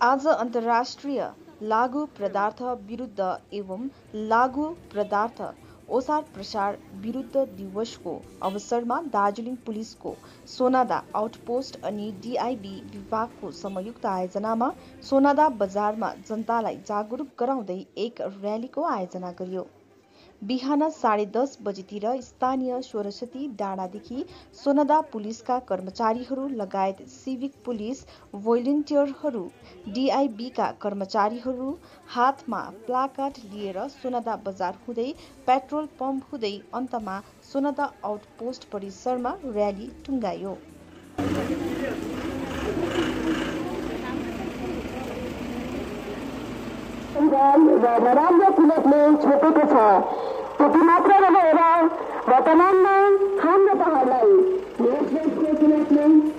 आज अन्तर्राष्ट्रिय लागू पदार्थ विरुद्ध एवं लागू पदार्थ ओसार प्रसार विरुद्ध दिवसको अवसरमा दार्जिलिङ पुलिसको सोनादा आउटपोस्ट अनि डिआइबी विभागको संयुक्त आयोजनामा सोनादा बजारमा जनतालाई जागरुक गराउँदै एक र्यालीको आयोजना गरियो। बिहान 10:30 बजेतिर स्थानीय स्वरसती डाँडादेखि सोनादा पुलिसका कर्मचारीहरू लगायत सिभिक पुलिस भोलिन्टियरहरू, डिआइबीका कर्मचारीहरू हातमा प्लाकार्ड लिएर सोनादा बजार हुँदै पेट्रोल पम्प हुँदै अन्तमा सोनादा आउटपोस्ट परिसरमा र्याली टुङ्गायो। नराम्रो किनले छोपेको छ। त्यति मात्र नभएर वर्तमानमा हाम्रो पहाडलाई यस देशको किनले